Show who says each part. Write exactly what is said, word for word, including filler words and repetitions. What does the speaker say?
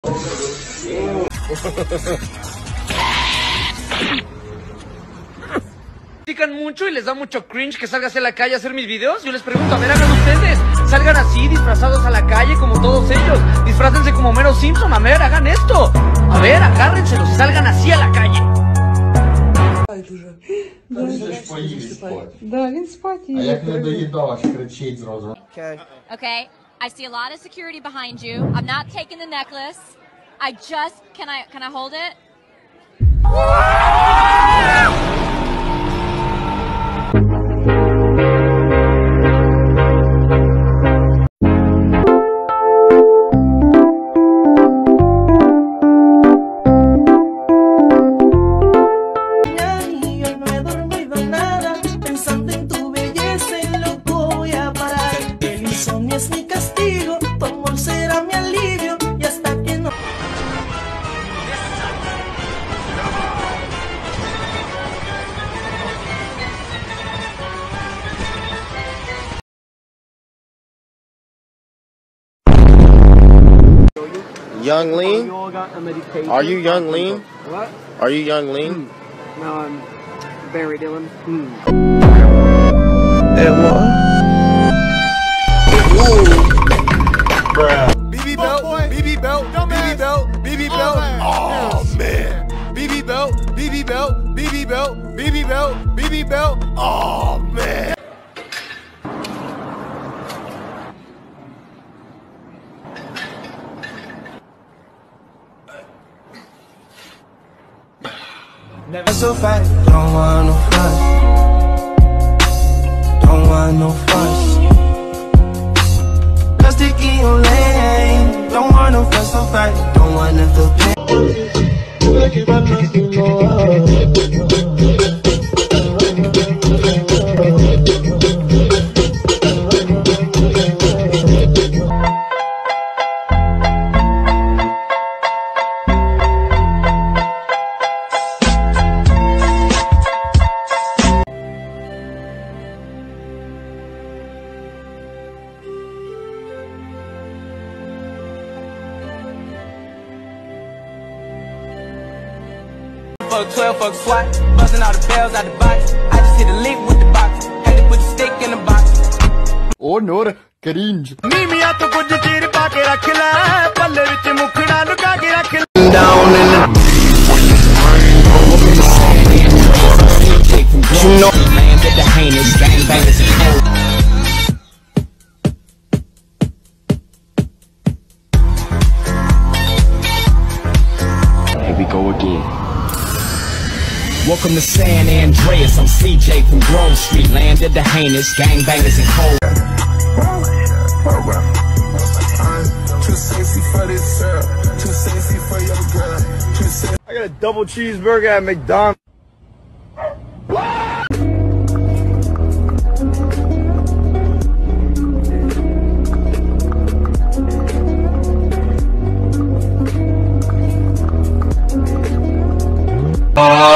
Speaker 1: Critican mucho y les da mucho cringe que salga hacia la calle a hacer mis videos. Yo les pregunto, a ver, hagan ustedes. Salgan así, disfrazados a la calle como todos ellos. Disfrácense como Mero Simpson, a ver, hagan esto. A ver, agárrenselos y salgan así a la calle.
Speaker 2: Okay, I see a lot of security behind you. I'm not taking the necklace. I just, can I, can I hold it?
Speaker 3: Es mi castigo, tu amor será mi alivio y hasta que no.
Speaker 4: Young Lean? Are you Young Lean?
Speaker 5: What?
Speaker 4: Are you Young Lean?
Speaker 5: Mm. No, I'm Barry Dillon. Mm.
Speaker 4: It was.
Speaker 6: B B belt, B B belt, B B belt, B B belt. Oh man. B B belt, B B belt, B B belt, B B belt, B B belt. Oh man.
Speaker 3: Never so fat, don't want no fuss. Don't want no fuss. Just stick in your lane. Don't want no fuss so fat, don't want to feel pain.
Speaker 7: Fuck twelve, fuck SWAT, busting all the bells out the box. I just hit a lick with the box, had to put the stick in the box.
Speaker 4: Oh no, Cringe.
Speaker 6: ਨੀਮੀਆਂ ਤੋਂ ਕੁਝ ਚੀਰ ਪਾ ਕੇ ਰੱਖ ਲੈ, ਪੱਲੇ ਵਿੱਚ ਮੁਖੜਾ ਲੁਕਾ ਕੇ ਰੱਖ ਲੈ.
Speaker 4: Down in the. You know, man, get the heinous gangbangers and hoes. Here we go again. Welcome to San Andreas, I'm C J from Grove Street, landed the heinous gangbangers and cold.
Speaker 6: Too sexy for this girl, too sexy for your girl, too sexy.
Speaker 4: I got a double cheeseburger at McDonald's.
Speaker 6: Oh.